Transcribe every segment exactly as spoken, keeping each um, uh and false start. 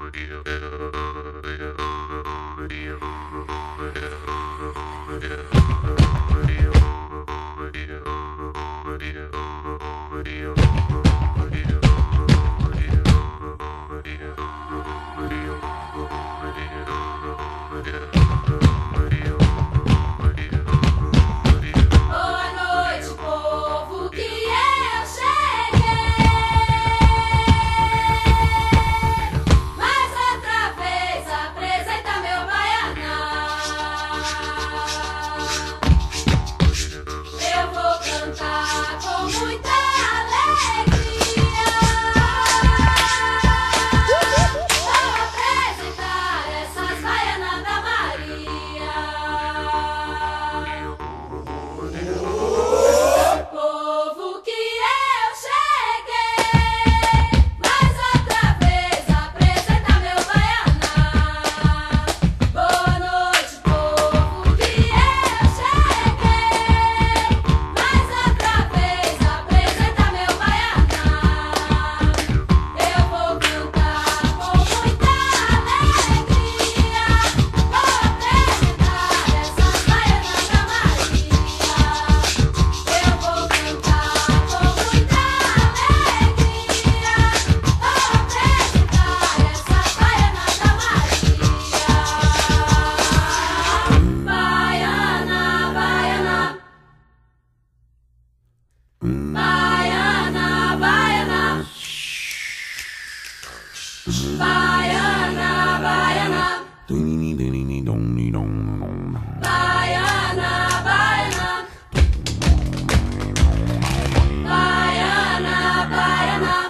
Baiana, baiana, baiana, baiana, baiana, baiana, baiana, baiana.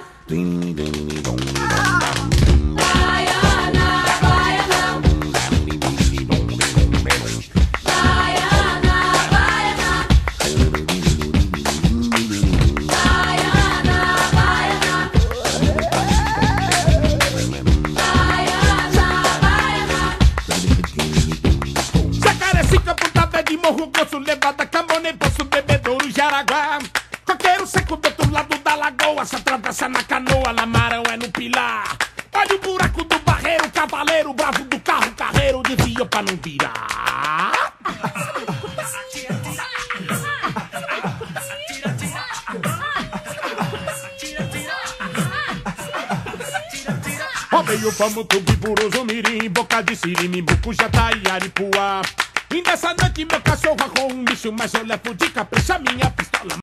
Morro Grosso, Levada, Camboné, Poço, Bebedouro, Jaraguá. Coqueiro seco do outro lado da lagoa, se atravessa na canoa, Lamarão é no Pilar. Olha o buraco do barreiro, cavaleiro, bravo do carro, carreiro, desvia pra não virar. Rodeio, vamos, tubi, buroso, mirim, boca de siri, Bucujá, e Aripuá. E nessa noite meu cachorro arrou um bicho, mas eu levo de capricha minha pistola.